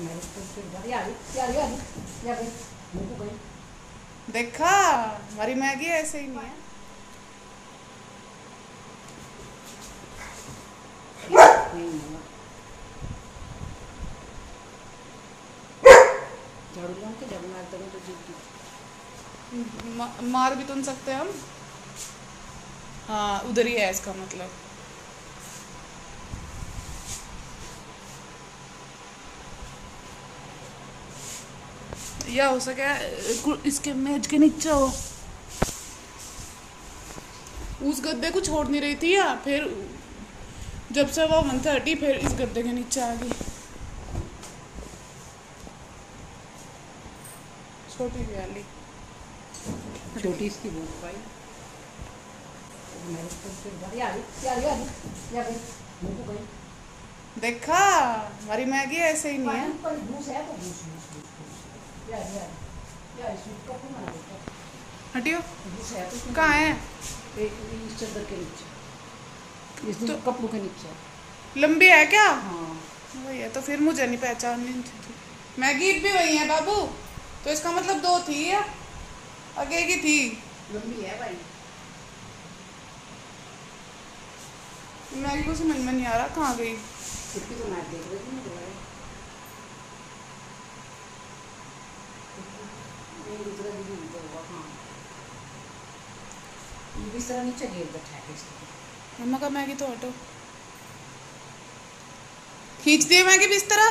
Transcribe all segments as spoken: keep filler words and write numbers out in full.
देखा हमारी मैगी ऐसे ही नहीं है। मा, मार भी तो नहीं सकते हम। हाँ उधर ही है इसका मतलब। या हो सके इसके मेज के नीचे हो। उस गद्दे को छोड़ नहीं रही थी या फिर जब से वो वन थर्टी फिर इस गद्दे के नीचे आ गई। छोटी वाली छोटी इसकी भूख पाई। देखा हमारी मैगी ऐसे ही नहीं है। हटियो कहाँ है? इस चद्दर के नीचे, इस तो कपड़ों के नीचे। लंबी है क्या? हाँ वही है तो फिर मुझे नहीं पहचाननी थी। मैगी भी वही है बाबू, तो इसका मतलब दो थी या आगे की थी? लंबी है भाई। मैगी को समझ में नहीं आ रहा कहाँ गई। इसकी तो मैं देख रही थी। बिस्तरा नीचे गिर बैठा है इसकी। मम्मा का मैगी तो हटो, खींच दिए मैगी बिस्तरा।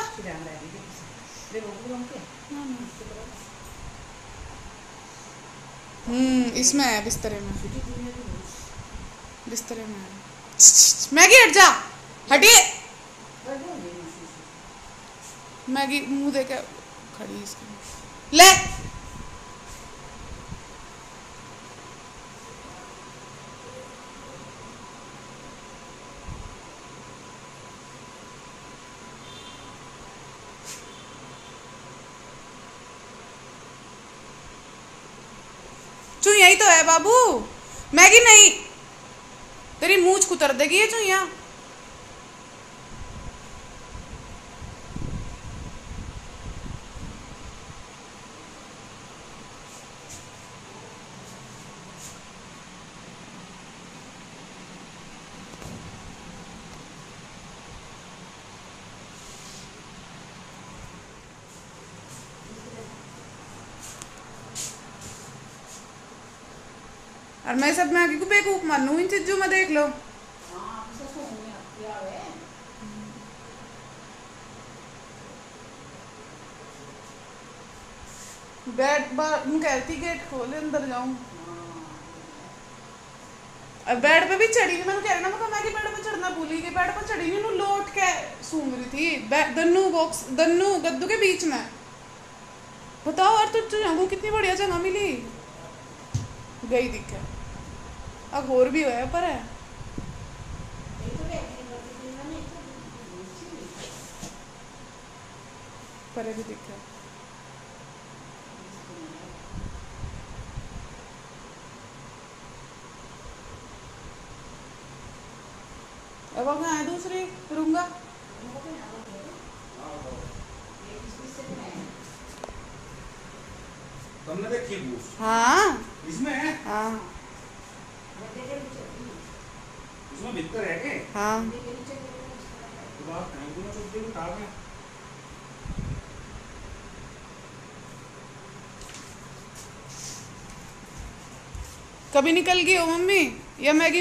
हम्म इसमें है बिस्तरे में, बिस्तरे में है। मैगी हट जा, हटिए। मैगी मुंह देके खड़ी इसकी। ले चुईया ही तो है बाबू, मैगी नहीं। तेरी मूंछ कुतर देगी ये चुईया। और मैं सब मैगी को बेवकूफ मानू इन चीजों में, देख लो। बेड बार कहती गेट खोले अंदर जाऊं। अब बेड पे भी चढ़ी नहीं, मैंने कह रहा ना मैगी बेड पे चढ़ना भूली गई। बेड पे चढ़ी नहीं, लौट के सूंघ रही थी दन्नू बॉक्स दन्नू गद्दू के बीच में। बताओ यार तुझे कितनी बढ़िया जगह मिली। गई दिखे अब और भी होया पर है। पर भी दिखे अब अब है दूसरी रूंगा। तुमने देखी बूस? हाँ इसमें है। हाँ इसमें भीतर है के? हाँ तो बात नहीं तो तो दिन उठा में कभी निकल गई हो मम्मी या मैगी?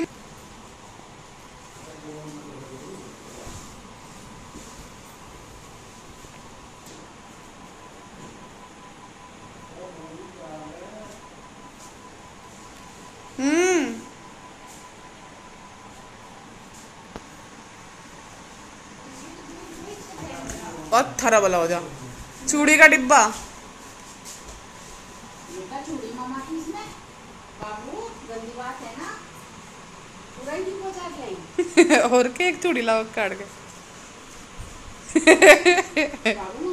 हम्म बहुत थरा वाला हो जा। चूड़ी का डिब्बा चूड़ी मामा की इसमें बाबू गंदी बात है ना, पूरा ही हो जाएगा। और के एक चूड़ी लाओ काट के। बाबू